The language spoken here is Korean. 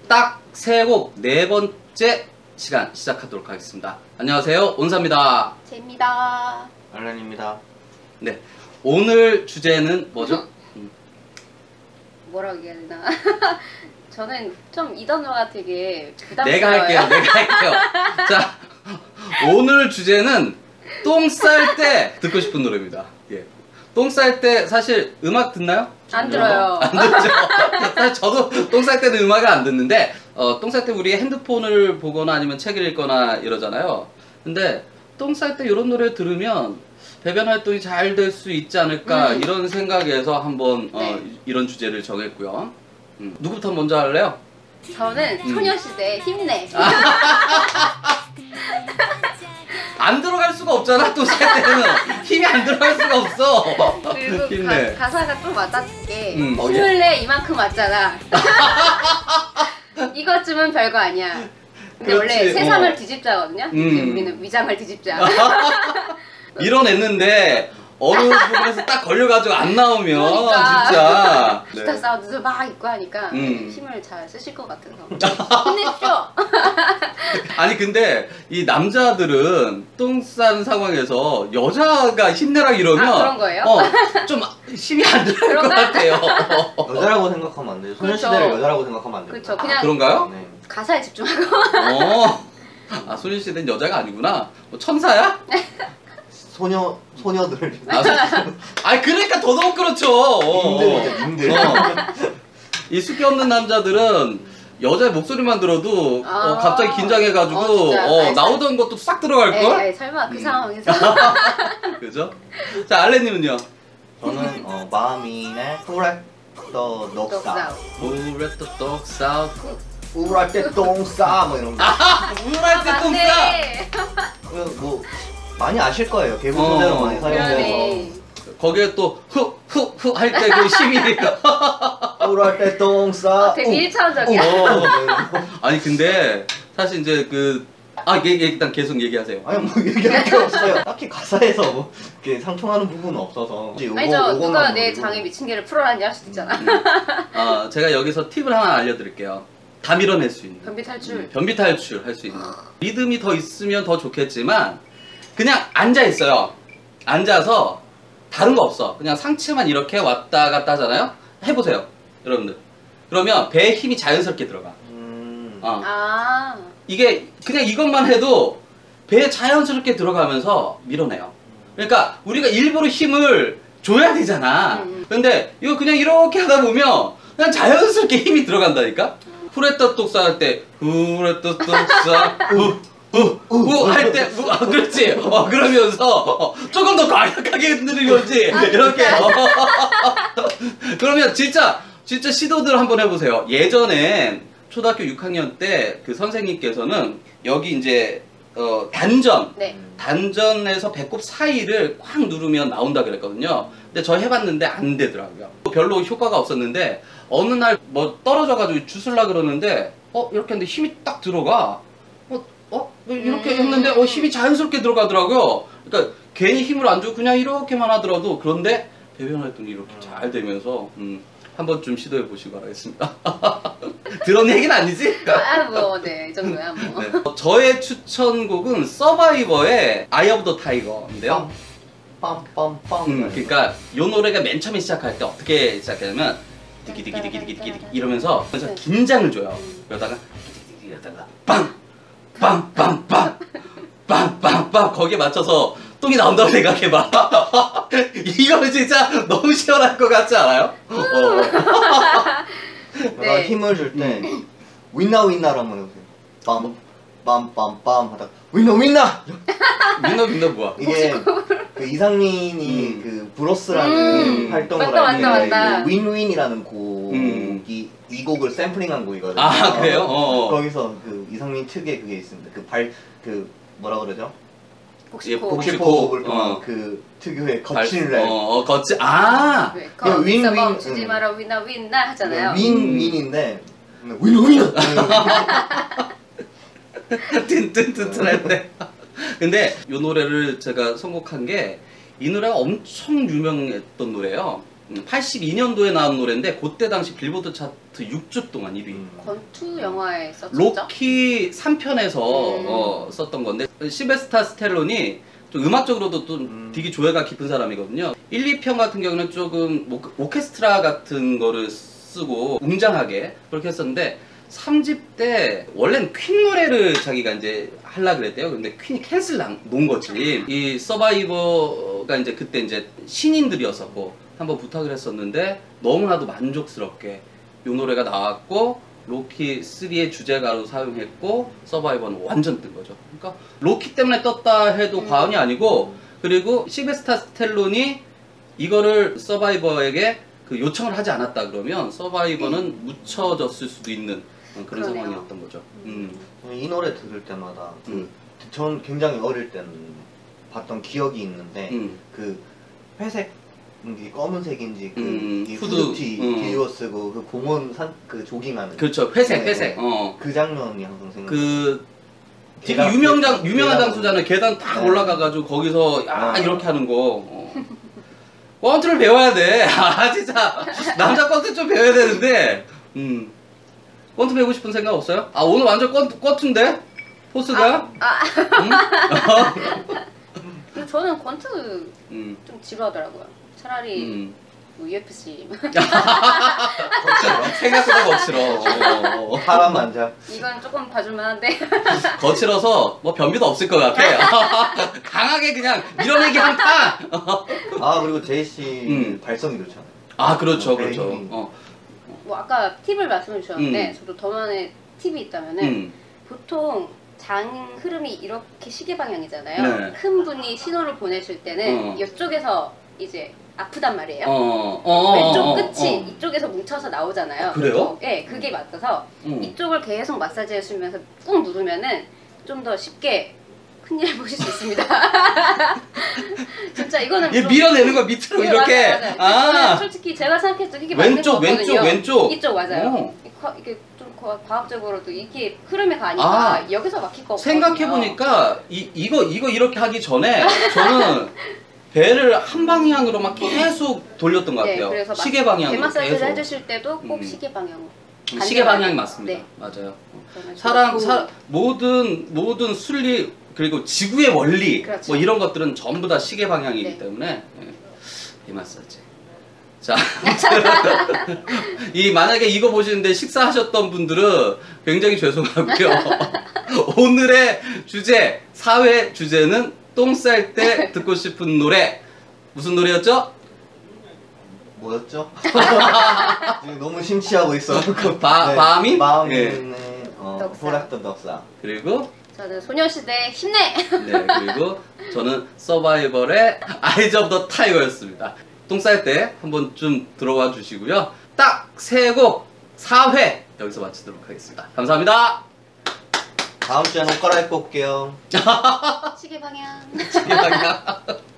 딱 세 곡 네 번째 시간 시작하도록 하겠습니다. 안녕하세요, 온사입니다. 제입니다. 알렌입니다. 네, 오늘 주제는 뭐죠? 뭐라고 얘기해야 되나? 저는 좀 이 단어가 되게 부담스러워요. 내가 할게요. 자, 오늘 주제는 똥 쌀 때 듣고 싶은 노래입니다. 예. 똥 쌀 때 사실 음악 듣나요? 안 들어요. 안 듣죠. 사실 저도 똥 쌀 때는 음악을 안 듣는데 똥 쌀 때 우리 핸드폰을 보거나 아니면 책을 읽거나 이러잖아요. 근데 똥 쌀 때 이런 노래 들으면 배변 활동이 잘 될 수 있지 않을까 이런 생각에서 한번 네. 이런 주제를 정했고요. 누구부터 먼저 할래요? 저는 소녀시대 힘내. 안 들어갈 수가 없잖아. 똥 쌀 때는 힘이 안 들어갈 수가 없어. 그리고 힘내. 가사가 좀 와닿게 어, 힘을 내 이만큼 왔잖아. 이것쯤은 별거 아니야. 근데 그렇지, 원래 세상을 뒤집자거든요. 음. 우리는 위장을 뒤집자. 밀어냈는데 어느 부분에서 딱 걸려가지고 안 나오면 그러니까. 진짜 기타 네. 사운드도 막 있고 하니까 힘을 잘 쓰실 것 같아서 힘내십시오. 아니 근데 이 남자들은 똥 싸는 상황에서 여자가 힘내라 이러면 그런 거예요? 좀 힘이 안 들어갈 것 그런가? 같아요. 여자라고 생각하면 안 돼요. 소녀시대를 그렇죠. 여자라고 생각하면 안 돼요. 그렇죠. 그냥 그런가요? 네. 가사에 집중하고. 아 소녀시대는 여자가 아니구나. 뭐 천사야? 소녀들. 아니 그러니까 더더욱 그렇죠. 님들. 이 숫기 없는 남자들은 여자의 목소리만 들어도 갑자기 긴장해가지고 진짜. 나오던 것도 싹 들어갈걸? 에이, 설마 그 상황에서. 그죠? 자 알렌님은요? 저는 마음이네 후레또 녹사. 우울할 때 똥 싸. 우울할 때 똥싸 뭐 이런 거. 우울할 때 똥 싸. 맞네. 뭐 많이 아실 거예요. 개그 소재로 많이 사용돼서. 그러네. 거기에 또 후 할 때 그 힘이 우울할 때 똥싸. 되게 1차원적이야. 아니 근데 사실 이제 일단 계속 얘기하세요. 아니 뭐 얘기할 게 없어요. 딱히 가사에서 뭐 이렇게 상통하는 부분은 없어서. 아니죠. 누가 내 장에 미친 개를 풀어라니 할 수도 있잖아. 제가 여기서 팁을 하나 알려드릴게요. 다 밀어낼 수 있는 변비 탈출. 변비 탈출 할 수 있는 리듬이 더 있으면 더 좋겠지만 그냥 앉아 있어요. 앉아서 다른 거 없어. 그냥 상체만 이렇게 왔다 갔다 하잖아요. 해보세요 여러분들. 그러면 배에 힘이 자연스럽게 들어가. 이게 그냥 이것만 해도 배에 자연스럽게 들어가면서 밀어내요. 그러니까 우리가 일부러 힘을 줘야 되잖아. 근데 이거 그냥 이렇게 하다 보면 그냥 자연스럽게 힘이 들어간다니까. 후레떡 똑싸 할 때 후레떡 똑싸 할 때 그렇지. 그러면서 조금 더 과격하게 흔드는 거지. 이렇게. 그러면 진짜 시도들 한번 해보세요. 예전엔 초등학교 6학년 때 그 선생님께서는 여기 이제 단전에서 배꼽 사이를 꽉 누르면 나온다 그랬거든요. 근데 저 해봤는데 안 되더라고요. 별로 효과가 없었는데 어느 날 뭐 떨어져가지고 주술라 그러는데 이렇게 했는데 힘이 딱 들어가. 이렇게 했는데 힘이 자연스럽게 들어가더라고요. 그러니까 괜히 힘을 안 주고 그냥 이렇게만 하더라도 그런데 배변 활동이 이렇게 잘 되면서 한번 좀 시도해 보시기 바라겠습니다. 들은 얘기는 아니지? 이 정도야 뭐. 네. 저의 추천곡은 서바이버의 아이 오브 더 타이거인데요. 빰빰빰. 그러니까 이 노래가 맨 처음에 시작할 때 어떻게 시작하냐면 디기디기디기디기 이러면서 긴장을 줘요. 그러다가 빵빵빵빵 빵빵빵 거기에 맞춰서 똥이 나온다고 생각해봐. 이거 진짜 너무 시원할 것 같지 않아요? 내가 힘을 줄 때 윈나윈나로 한번 해보세요. 빰빰빰빰 하다가 윈나윈나! 민나 뭐야? 이게 그 이상민이 그 브로스라는 활동을 할 맞다. 때 윈윈이라는 곡이 이 곡을 샘플링한 곡이거든요. 아 그래요? 거기서 그 이상민 특유의 그게 있습니다. 그 뭐라 그러죠? 복식호흡을 통한 그 특유의 거친 랩. 거친 윈윈 주지 마라 윈나 하잖아요. 윈윈인데 윈윈. 뜬뜬뜬뜬할 때. 근데 이 노래를 제가 선곡한 게 이 노래가 엄청 유명했던 노래예요. 82년도에 나온 노래인데 그때 당시 빌보드 차트 6주 동안 1위. 권투 영화에 썼죠? 로키 3편에서 썼던 건데 실베스타 스텔론이 좀 음악적으로도 좀 되게 조예가 깊은 사람이거든요. 1, 2편 같은 경우는 조금 오케스트라 같은 거를 쓰고 웅장하게 그렇게 했었는데 3집 때 원래는 퀸 노래를 자기가 이제 하려고 그랬대요. 근데 퀸이 캔슬 놓은 거지. 이 서바이버가 이제 그때 이제 신인들이었었고 한번 부탁을 했었는데 너무나도 만족스럽게 이 노래가 나왔고 로키 3의 주제가로 사용했고 서바이버는 완전 뜬 거죠. 그러니까 로키 때문에 떴다 해도 과언이 아니고 그리고 실베스타 스텔론이 이거를 서바이버에게 그 요청을 하지 않았다 그러면 서바이버는 묻혀졌을 수도 있는 그런 그러네요. 상황이었던 거죠. 이 노래 들을 때마다 전 굉장히 어릴 땐 봤던 기억이 있는데 그 회색 이게 검은색인지 이 후드티 뒤집어 쓰고 그 공원 그 조깅하는 그렇죠. 회색 네, 회색. 그 장면이 항상 생각. 그 되게 계단, 유명한 계단. 장소잖아요. 계단 딱 네. 올라가가지고 거기서 이렇게 하는 거. 권투를 배워야 돼. 아 진짜 남자 권투 좀 배워야 되는데. 권투 배우고 싶은 생각 없어요? 아 오늘 완전 권투인데 포스가. 근데 저는 권투 음. 좀 지루하더라고요. 차라리 뭐 UFC 생각보다 거칠어. 사람 만져. 이건 조금 봐줄만한데. 거칠어서 뭐 변비도 없을 것 같아. 강하게 그냥 밀어내기 한 판. 아 그리고 제이씨 발성이 좋잖아요. 아 그렇죠 그렇죠. 네. 뭐 아까 팁을 말씀해 주셨는데 저도 저만의 팁이 있다면은 보통 장 흐름이 이렇게 시계 방향이잖아요. 네. 큰 분이 신호를 보내실 때는 이쪽에서 이제 아프단 말이에요. 왼쪽 끝이 이쪽에서 뭉쳐서 나오잖아요. 그래요? 네, 그게 맞아서 이쪽을 계속 마사지 해주면서 꾹 누르면은 좀 더 쉽게 큰일 보실 수 있습니다. 진짜 이거는 얘 좀- 밀어내는 거 밑으로 네, 이렇게. 맞아요, 맞아요. 저는 솔직히 제가 생각했을 때 이게 맞는 왼쪽 거거든요. 왼쪽. 이쪽 맞아요. 이게 좀 과학적으로도 이게 흐름이 가니까 여기서 막힐 거 없거든요. 생각해보니까 이거 이렇게 하기 전에 저는 배를 한 방향으로 막 계속 돌렸던 것 같아요. 그래서 시계 방향으로 대마사지를 계속. 해주실 때도 꼭 시계 방향. 시계 방향이 맞습니다. 네. 맞아요. 그러면 모든 순리 그리고 지구의 원리 그렇죠. 뭐 이런 것들은 전부 다 시계 방향이기 네. 때문에 대마사지. 자, 만약에 이거 보시는데 식사하셨던 분들은 굉장히 죄송하고요. 오늘의 주제, 4회 주제는 똥 쌀 때 듣고 싶은 노래. 무슨 노래였죠? 뭐였죠? 지금 너무 심취하고 있어. 바민? 바민의 덕사. 호락던 덕사. 그리고 저는 소녀시대 힘내. 네, 그리고 저는 서바이벌의 아이즈 오브 더 타이거였습니다. 똥 쌀 때 한번 좀 들어와 주시고요. 딱 3곡 4회 여기서 마치도록 하겠습니다. 감사합니다. 다음 주에는 옷 갈아입고 올게요. 시계 방향. 시계 방향.